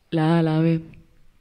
La A, la B.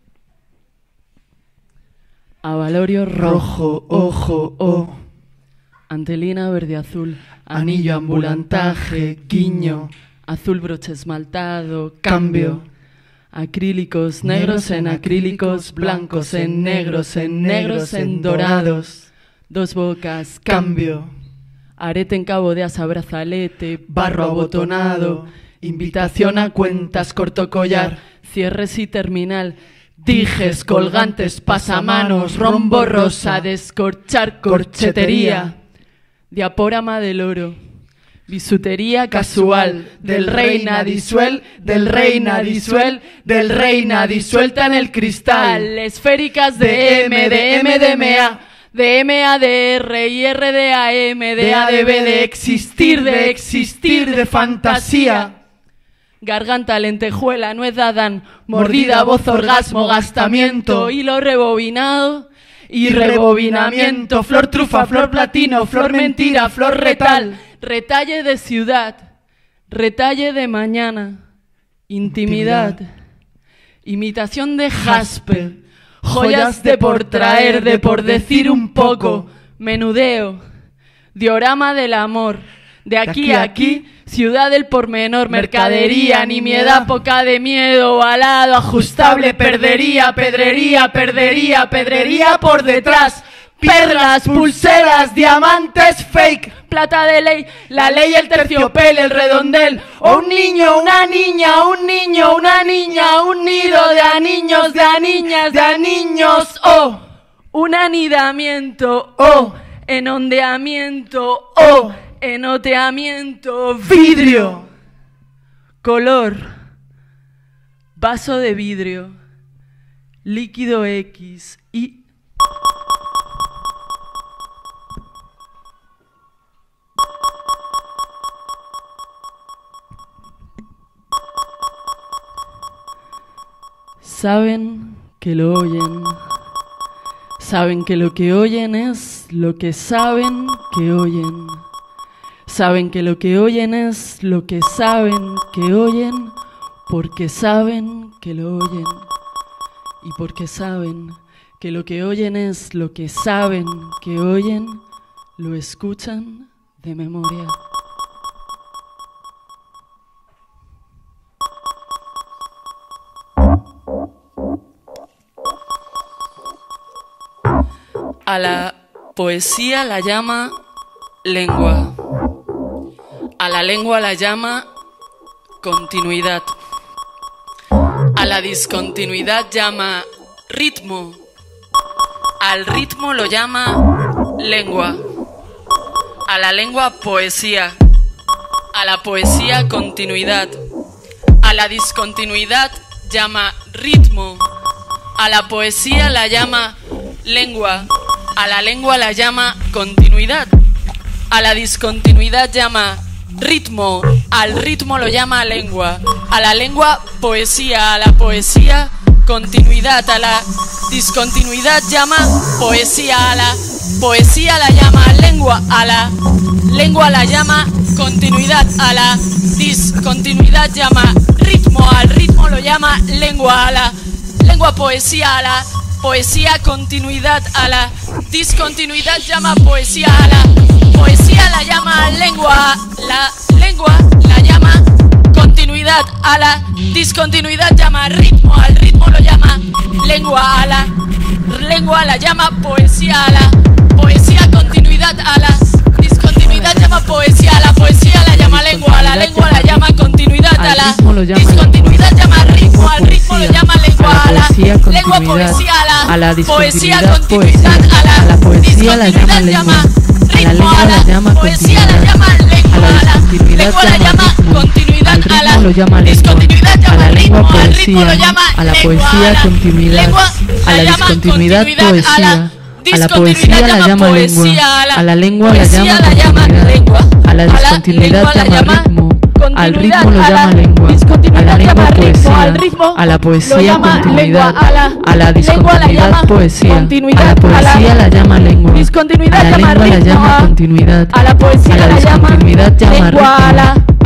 Avalorio rojo, ojo, o. Antelina verde azul. Anillo ambulantaje, guiño. Azul broche esmaltado, cambio. Acrílicos, negros en acrílicos, blancos en negros en dorados. Dos bocas, cambio. Arete en cabo de asa, brazalete, barro abotonado. Invitación a cuentas, corto collar, cierres y terminal. Dijes, colgantes, pasamanos, rombo rosa, descorchar, corchetería. Diaporama del oro. Bisutería casual, del reina disuel, del reina disuel, del reina disuelta en el cristal. Esféricas de M, de M, de MA, de MA, de R y R de AM, de A, de B, de existir, de fantasía. Garganta, lentejuela, nuez de Adán, mordida, voz, orgasmo, gastamiento, hilo rebobinado y rebobinamiento, flor trufa, flor platino, flor mentira, flor retal. Retalle de ciudad, retalle de mañana, intimidad, imitación de jaspe, joyas de por traer, de por decir un poco, menudeo, diorama del amor, de aquí a aquí, ciudad del pormenor, mercadería, nimiedad, poca de miedo, alado, ajustable, perdería, pedrería, perdería, pedrería por detrás. Perlas, pulseras, diamantes fake, plata de ley, la ley, el terciopelo, el redondel, o un niño, una niña, un niño, una niña, un nido de aniños, de aniñas, de aniños, oh, un anidamiento, oh, en ondeamiento, oh, enoteamiento, vidrio, color, vaso de vidrio, líquido X y... Saben que lo oyen, saben que lo que oyen es lo que saben que oyen, saben que lo que oyen es lo que saben que oyen, porque saben que lo oyen, y porque saben que lo que oyen es lo que saben que oyen, lo escuchan de memoria. A la poesía la llama lengua, a la lengua la llama continuidad, a la discontinuidad llama ritmo, al ritmo lo llama lengua, a la lengua poesía, a la poesía continuidad, a la discontinuidad llama ritmo, a la poesía la llama lengua, a la lengua la llama continuidad, a la discontinuidad llama ritmo, al ritmo lo llama lengua, a la lengua poesía, a la poesía continuidad, a la discontinuidad llama poesía, a la poesía la llama lengua, a la lengua la llama continuidad, a la discontinuidad llama ritmo, al ritmo lo llama lengua, a la lengua poesía, a la poesía continuidad, a la discontinuidad llama poesía, a la poesía la llama lengua, la lengua la llama continuidad, a la discontinuidad llama ritmo, al ritmo lo llama lengua, a la lengua la llama poesía, a la poesía continuidad, a la discontinuidad llama poesía, a la poesía la llama lengua, a la lengua la llama continuidad, a la discontinuidad llama ritmo, al ritmo lo llama lengua, a la lengua poesía, a la poesía continuidad, a la poesía la llama lengua, a la lengua la llama poesía la llama lengua, a la lengua la llama continuidad, a la discontinuidad llama ritmo, al ritmo lo llama a la poesía continuidad, a la discontinuidad poesía, a la poesía la llama lengua, a la lengua la llama continuidad, a la discontinuidad llama ritmo, al ritmo lo llama lengua, a la lengua poesía, a la poesía continuidad, a la discontinuidad poesía, a la poesía la llama lengua, a la lengua la llama continuidad, a la discontinuidad llama ritmo,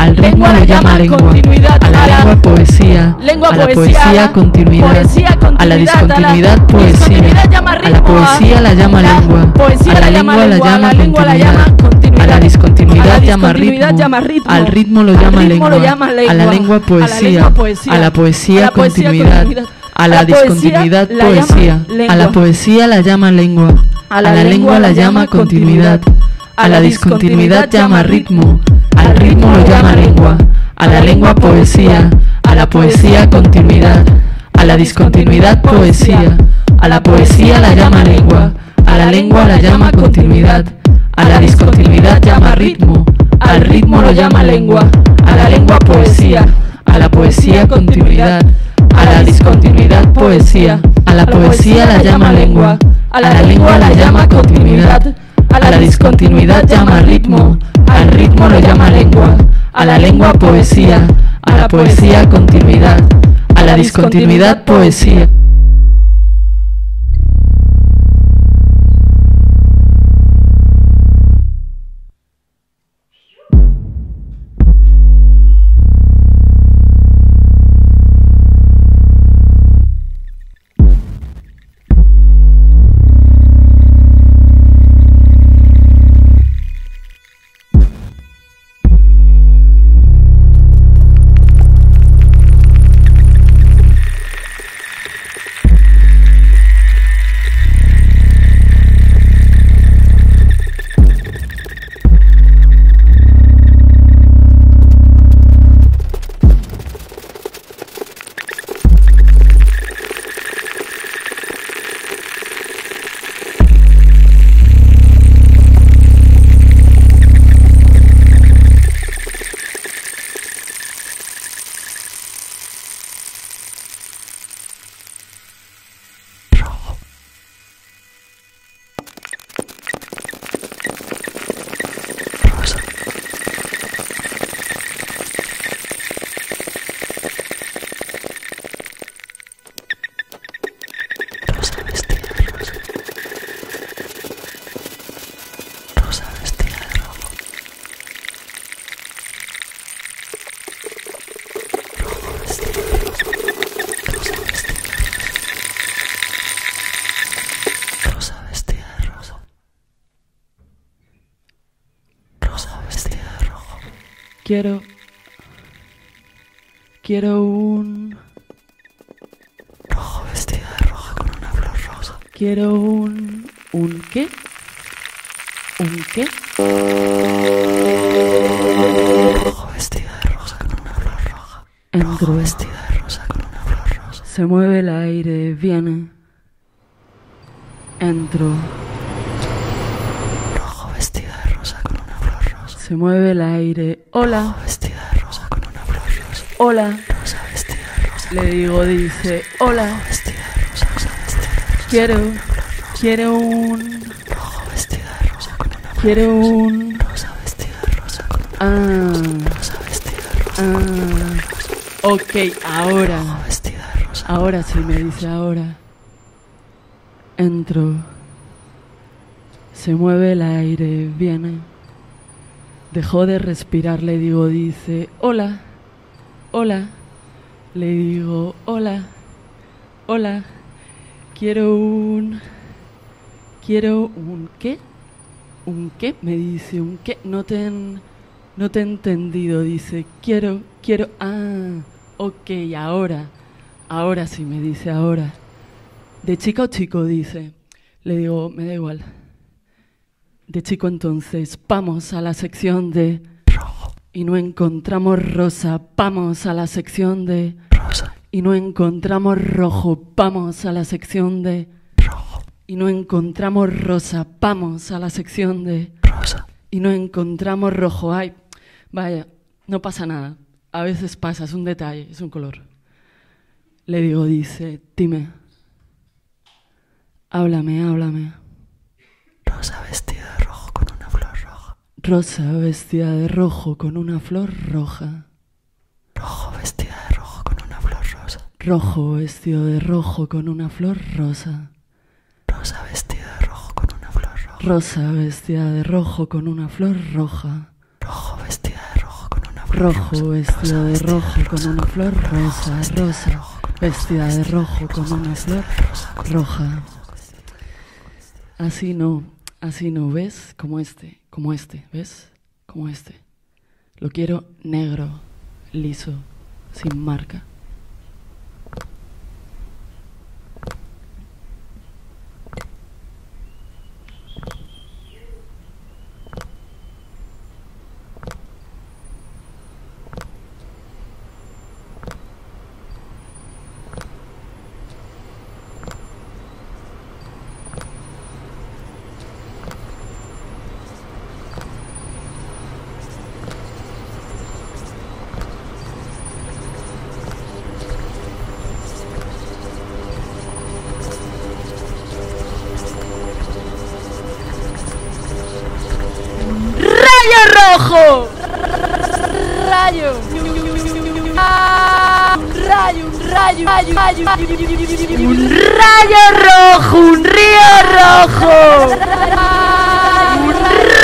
al ritmo lo llama lengua, a la lengua poesía, a la poesía continuidad, a la discontinuidad poesía, a la poesía la llama lengua, a la lengua la llama continuidad, a la discontinuidad llama ritmo, al ritmo lo llama lengua, a la lengua poesía, a la poesía continuidad, a la discontinuidad poesía, a la poesía la llama lengua, a la lengua la llama continuidad, a la discontinuidad llama ritmo, al ritmo lo llama lengua, a la lengua poesía, a la poesía continuidad, a la discontinuidad poesía, a la poesía la llama lengua, a la lengua la llama continuidad, a la discontinuidad llama ritmo, al ritmo lo llama lengua, a la lengua poesía, a la poesía continuidad, a la discontinuidad poesía, a la poesía la llama lengua, a la lengua la llama continuidad, a la discontinuidad llama ritmo, al ritmo lo llama lengua, a la lengua poesía, a la poesía continuidad, a la discontinuidad poesía. Quiero un rojo vestida de roja con una flor rosa. Quiero un ¿qué? ¿Un qué? Rojo vestida de rosa con una flor roja. Entro. Rojo vestida de rosa con una flor rosa. Se mueve el aire, viene. Entro. Rojo vestida de rosa con una flor rosa. Se mueve el aire. Hola. Rojo vestida de rosa con una flor rosa. Hola. Rosa vestida de rosa. Le digo, dice, hola. Rojo vestida de rosa, rosa vestida de rosa. Quiero un rojo vestida de rosa con una flor rosa. Quiero un rosa vestida de rosa con una flor rosa. Rosa vestida de rosa con una flor rosa. Ok, ahora. Rojo vestida de rosa. Ahora sí me dice ahora. Entro. Se mueve el aire, viene. Dejó de respirar, le digo, dice, hola, hola. Le digo, hola, hola. Quiero un ¿qué? ¿Un qué? Me dice, ¿un qué? No te he entendido, dice, quiero, ok, ahora sí me dice, ahora. ¿De chica o chico? Dice. Le digo, me da igual. De chico entonces, vamos a la sección de rojo. Y no encontramos rosa, vamos a la sección de rosa. Y no encontramos rojo, vamos a la sección de rojo. Y no encontramos rosa, vamos a la sección de rosa. Y no encontramos rojo, ay, vaya, no pasa nada. A veces pasa, es un detalle, es un color. Le digo, dice, dime. Háblame. Rosa vestida de rojo con una flor roja. Rosa vestida de rojo con una flor roja. Rojo vestida de rojo con una flor rosa. Rojo vestido de rojo con una flor rosa. Rosa vestida de rojo con una flor roja. Rosa vestida de rojo con una flor roja. Rojo vestida de rojo con una Rojo, vestida de rojo con una flor rosa, rosa, vestida de rojo con una flor roja. Así no, ¿ves? Como este, ¿ves? Como este. Lo quiero negro, liso, sin marca. ¡Rojo! ¡Rayo! ¡Un rayo rojo! ¡Un río rojo! ¡Un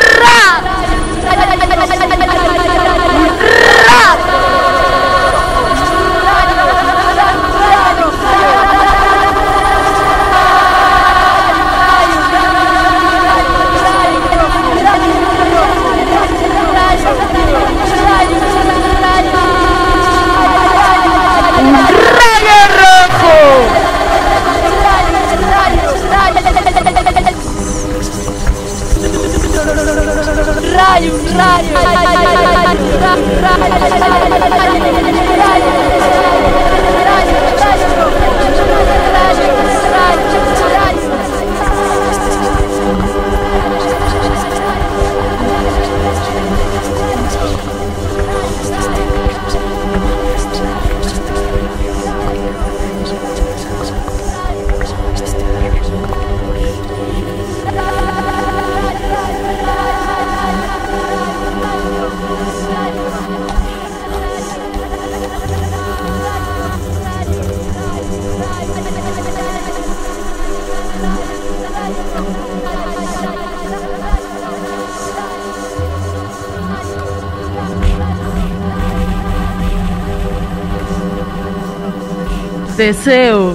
Deseo.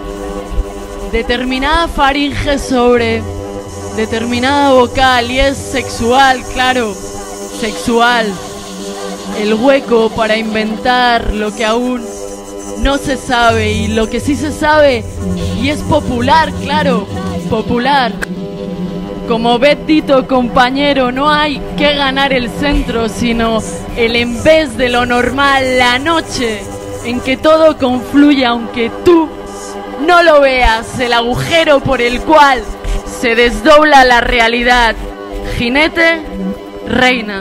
Determinada faringe sobre determinada vocal y es sexual, claro, sexual. El hueco para inventar lo que aún no se sabe y lo que sí se sabe y es popular, claro, popular. Como Betito, compañero, no hay que ganar el centro, sino el en vez de lo normal, la noche en que todo confluye aunque tú no lo veas, el agujero por el cual se desdobla la realidad. Jinete, reina.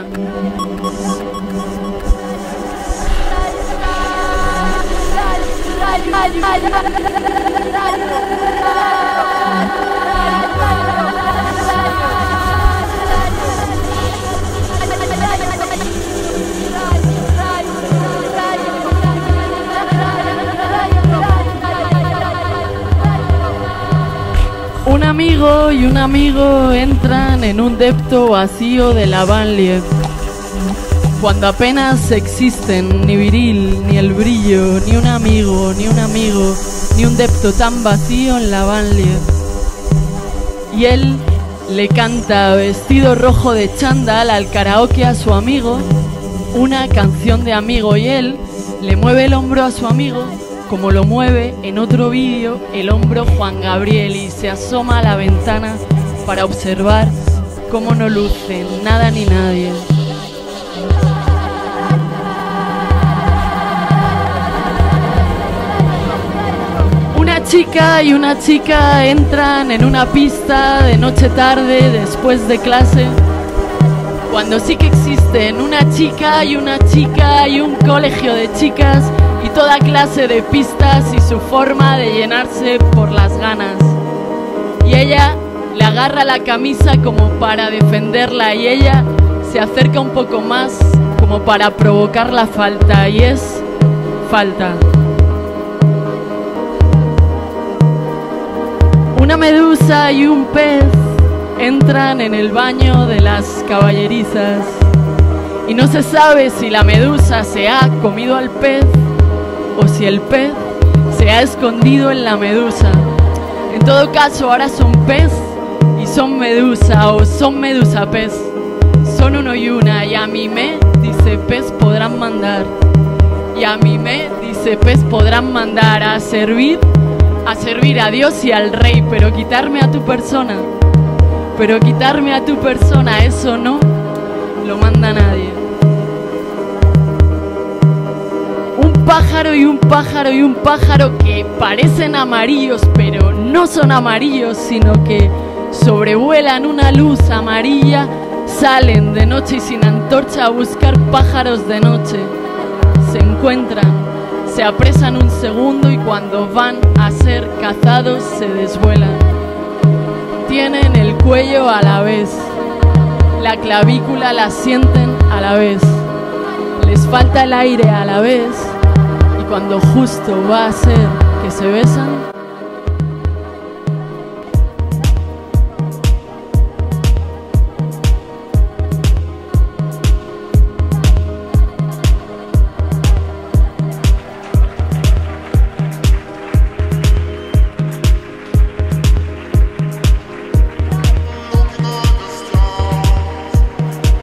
Un amigo y un amigo entran en un depto vacío de la banlieue, cuando apenas existen ni viril, ni el brillo, ni un amigo, ni un depto tan vacío en la banlieue. Y él le canta vestido rojo de chándal al karaoke a su amigo, una canción de amigo, y él le mueve el hombro a su amigo como lo mueve en otro vídeo el hombro Juan Gabriel, y se asoma a la ventana para observar cómo no luce nada ni nadie. Una chica y una chica entran en una pista de noche tarde después de clase, cuando sí que existen una chica y un colegio de chicas y toda clase de pistas y su forma de llenarse por las ganas. Y ella le agarra la camisa como para defenderla y ella se acerca un poco más como para provocar la falta, y es falta. Una medusa y un pez entran en el baño de las caballerizas Y no se sabe si la medusa se ha comido al pez o si el pez se ha escondido en la medusa. En todo caso, ahora son pez y son medusa, o son medusa pez. Son uno y una, y a mí me, dice pez, podrán mandar. Y a mí me, dice pez, podrán mandar a servir a Dios y al rey, pero quitarme a tu persona, eso no lo manda nadie. Un pájaro y un pájaro y un pájaro que parecen amarillos, pero no son amarillos, sino que sobrevuelan una luz amarilla, salen de noche y sin antorcha a buscar pájaros de noche. Se encuentran, se apresan un segundo y cuando van a ser cazados se desvuelan. Tienen el cuello a la vez, la clavícula la sienten a la vez, les falta el aire a la vez, y cuando justo va a ser que se besan,